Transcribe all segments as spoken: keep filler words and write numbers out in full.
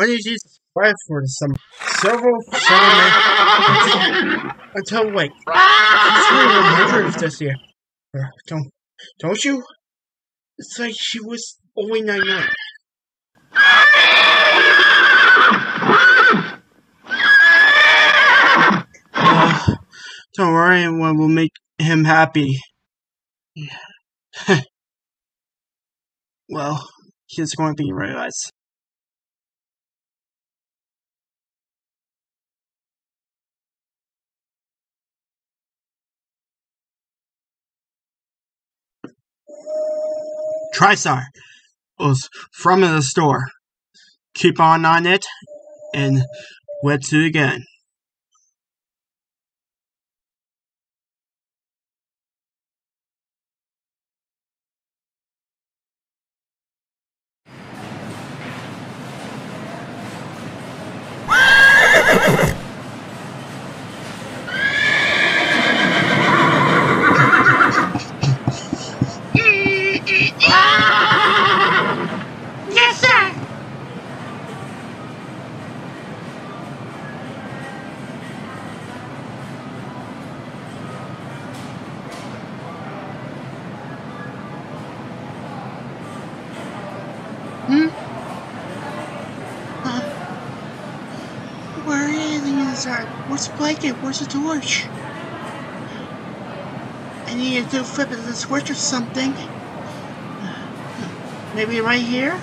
did you subscribe for some several seven until wait, she's really one hundred this year. Uh, don't don't you? It's like she was only ninety-nine. Uh, don't worry, one will make him happy. Well, he's going to be realized. TriStar was from the store. Keep on on it, and let's do it again. Yes, sir. Hmm? Uh, where is that? Where's the blanket? Where's the torch? I need to flip the switch or something. Maybe right here?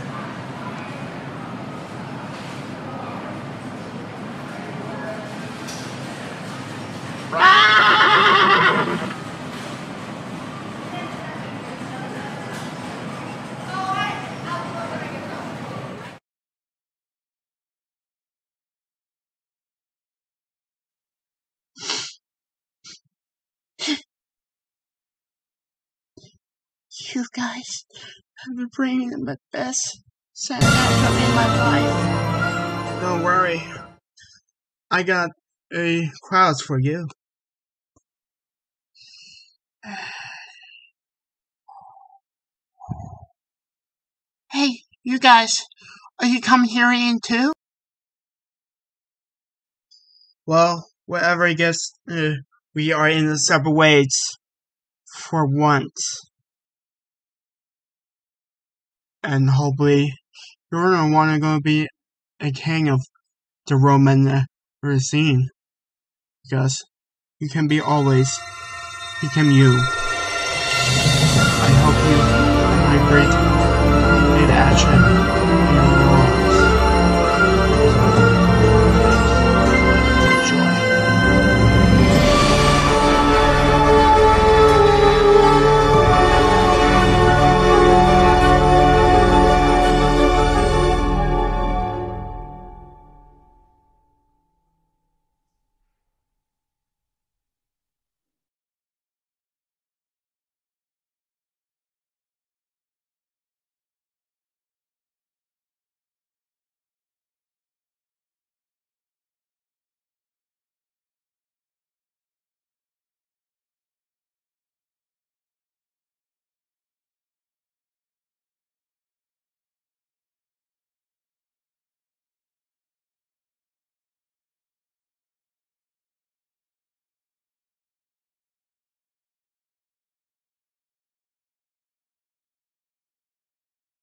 You guys have been bringing the best Santa in my life. Don't worry, I got a crowd for you. Hey, you guys, are you coming here in too? Well, whatever I guess, uh, we are in the separate ways for once. And hopefully, you're the one who's going to be a king of the Roman uh, scene. Because you can be always become you. I hope you have a great, great action in your